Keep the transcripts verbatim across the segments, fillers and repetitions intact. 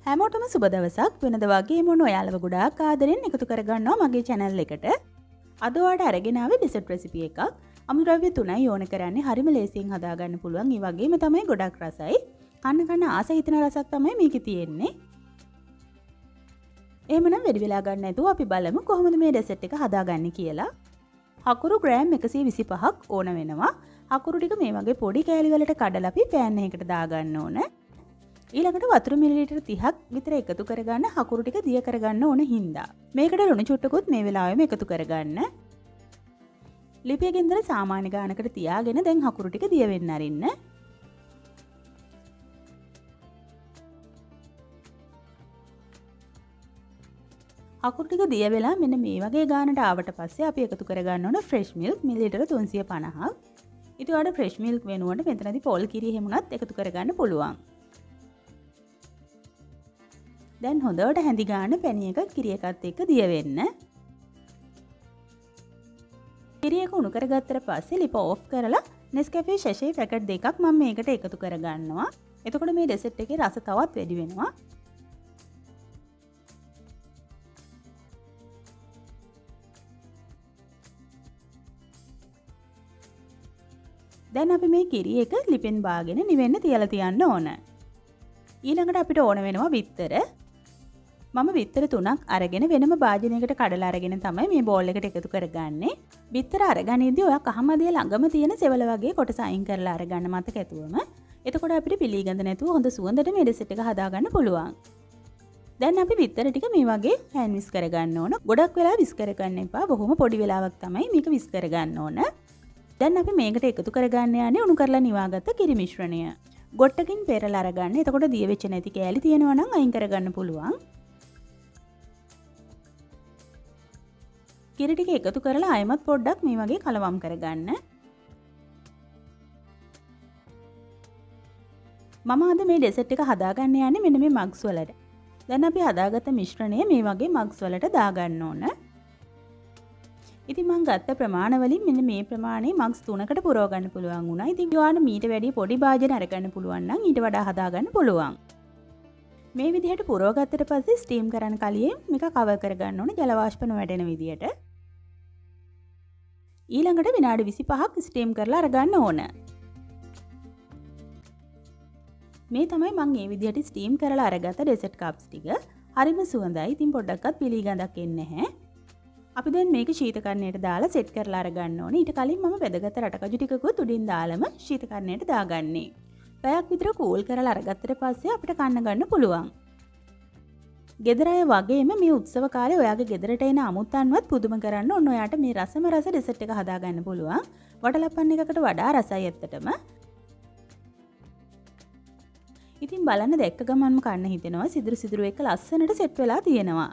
හැමෝටම සුබ දවසක්. වෙනද වගේම ඔයාලව ගොඩාක් ආදරෙන් එකතු කරගන්නවා මගේ channel එකට. අද ඔයාලට අරගෙන ආවේ dessert recipe එකක්. අමුද්‍රව්‍ය තුනයි ඕන කරන්නේ. හරිම ලේසියෙන් හදාගන්න පුළුවන්. ඒ වගේම තමයි ගොඩක් රසයි. කන්න කන්න ආස හිතන රසක් තමයි මේකේ තියෙන්නේ. එහෙමනම් වැඩි වෙලා ගන්න නැතුව අපි බලමු කොහොමද මේ dessert එක හදාගන්නේ කියලා. හකුරු ග්‍රෑම් එකසිය විසිපහක් ඕන වෙනවා. හකුරු ටික මේ වගේ පොඩි කෑලි වලට කඩලා අපි පෑන් එකකට දාගන්න ඕන. ඊළඟට වතුර මිලිලීටර් තිහක් විතර එකතු කරගන්න හකුරු ටික දිය කරගන්න ඕන හින්දා. මේකට ලුණු චුට්ටකුත් මේ වෙලාවෙම එකතු කරගන්න. ලිපිය ගින්දර සාමාන්‍ය ගානකට තියාගෙන දැන් හකුරු ටික දිය වෙන්න අරින්න. හකුරු ටික දිය වෙලා මෙන්න මේ වගේ ගානට ආවට පස්සේ අපි එකතු කරගන්න ඕන ෆ්‍රෙෂ් මිල්ක් මිලිලීටර් තුන්සිය පනහක්. ඉතින් ඔයාලට ෆ්‍රෙෂ් මිල්ක් වෙනුවට මෙතනදී පොල් කිරි හැමුණත් එකතු කරගන්න පුළුවන්. දැන් හොඳට හැඳි ගන්න පැණි එක කිරි එකත් එක්ක දිය වෙන්න. කිරි එක උණු කරගත්තට පස්සේ ලිප ඕෆ් කරලා Nescafe sachet පැකට් දෙකක් මම මේකට එකතු කරගන්නවා. එතකොට මේ dessert එකේ රස තවත් වැඩි වෙනවා. දැන් අපි මේ කිරි එක ලිපෙන් බාගෙන නිවෙන්න තියලා තියන්න ඕන. ඊළඟට අපිට ඕන වෙනවා බිත්තර. මම බිත්තර තුනක් අරගෙන වෙනම භාජනයකට කඩලා අරගෙන තමයි මේ බෝල් එකට එකතු කරගන්නේ. බිත්තර අරගනිද්දී ඔයා කහමදිය ළඟම තියෙන සෙවල වගේ කොටස අයින් කරලා අරගන්න මතක ඇතුවම. එතකොට අපිට පිළිගඳ නැතුව හොඳ සුවඳට මේ dessert එක හදාගන්න පුළුවන්. දැන් අපි බිත්තර ටික මේ වගේ hand whisk කරගන්න ඕන. ගොඩක් වෙලා whisk කරගන්න එපා. බොහොම පොඩි වෙලාවක් තමයි මේක whisk කරගන්න ඕන. දැන් අපි මේකට එකතු කරගන්න යන්නේ උණු කරලා නිවාගත්ත කිරි මිශ්‍රණය. ගොට්ටකින් පෙරලා අරගන්න. එතකොට දිය වෙච්ච නැති කෑලි තියෙනවා නම් අයින් කරගන්න පුළුවන්. කිරි ටික එකතු කරලා ආයෙමත් පොඩ්ඩක් මේ වගේ කලවම් කරගන්න. මම අද මේ dessert එක හදාගන්න යන්නේ මෙන්න මේ මග්ස් වලට. දැන් අපි හදාගත්ත මිශ්‍රණය මේ වගේ මග්ස් වලට දාගන්න ඕන. ඉතින් මම ගත්ත ප්‍රමාණ වලින් මෙන්න මේ ප්‍රමාණය මග්ස් තුනකට පුරව ගන්න පුළුවන් වුණා. ඉතින් ඔයාලට මීට වැඩිය පොඩි භාජන අරගන්න පුළුවන් නම් ඊට වඩා හදාගන්න පුළුවන්. මේ විදිහට පුරව ගත්තට පස්සේ ස්ටීම් කරන්න කලින් මේක කවර් කරගන්න ඕන ජල වාෂ්ප නොවැටෙන විදිහට. ඊළඟට විනාඩි විසිපහක් ස්ටීම් කරලා අරගන්න ඕන. මේ තමයි මම මේ විදිහට ස්ටීම් කරලා අරගත්ත dessert cups ටික. හරිම සුවඳයි. ඉතින් පොඩ්ඩක්වත් පිළිගඳක් එන්නේ නැහැ. අපි දැන් මේක ශීතකරණයට දාලා සෙට් කරලා අරගන්න ඕනේ. ඊට කලින් මම වැදගත් රටකජු ටිකකුත් උඩින් දාලම ශීතකරණයට දාගන්නේ. පැයක් විතර කූල් කරලා අරගත්තට පස්සේ අපිට කන්න ගන්න පුළුවන්. ගෙදර අය වගේම මේ උත්සව කාලේ ඔයාගේ ගෙදරට එන අමුත්තන්වත් පුදුම කරන්න ඔන්න ඔයාට මේ රසම රස dessert එක හදාගන්න පුළුවන්. වටලප්පන් එකකට වඩා රසයි ඇත්තටම. ඉතින් බලන්න දැක්ක ගමන්ම කන්න හිතෙනවා. සිදුරු සිදුරු එක ලස්සනට සෙට් වෙලා තියෙනවා.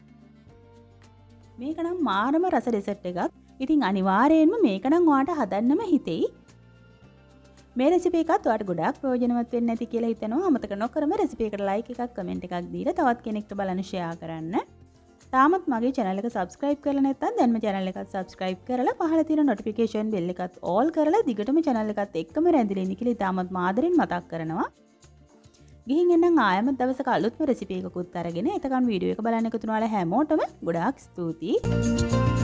මේක නම් මාරම රස dessert එකක්. ඉතින් අනිවාර්යයෙන්ම මේක නම් ඔයාට හදන්නම හිතෙයි. මේ රෙසිපි එකත් ඔයාලට ගොඩාක් ප්‍රයෝජනවත් වෙන්න ඇති කියලා හිතනවා. අමතක නොකරම රෙසිපි එකට ලයික් එකක් කමෙන්ට් එකක් දීලා තවත් කෙනෙක්ට බලන්න ෂෙයා කරන්න. තාමත් මගේ channel එක subscribe කරලා නැත්නම් දැන්ම channel එකත් subscribe කරලා පහළ තියෙන notification bell එකත් all කරලා දිගටම channel එකත් එක්කම රැඳිලා ඉන්න කියලා තාමත් මාදරෙන් මතක් කරනවා. ගිහින් එන්නම් ආයෙත් දවසක අලුත්ම රෙසිපි එකකුත් අරගෙන එතකන් වීඩියෝ එක බලන්න එකතු වුණාලා හැමෝටම ගොඩාක් ස්තුතියි.